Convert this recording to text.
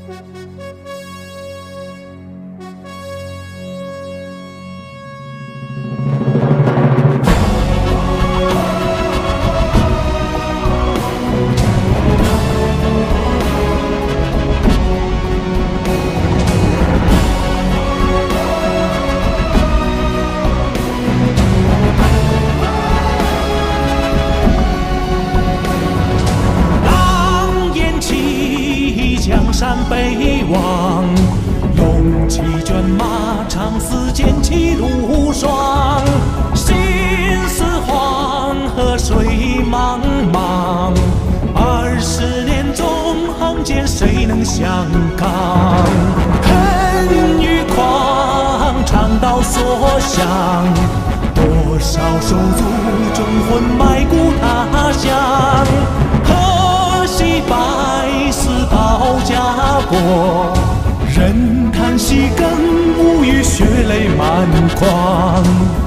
江山北望，勇气卷马，长嘶剑气如霜。心似黄河水茫茫，20年纵横间，谁能相抗？恨与狂，肠道所向，多少手足忠魂埋骨他乡。可惜百死保家国，人叹息更无语，血泪满眶。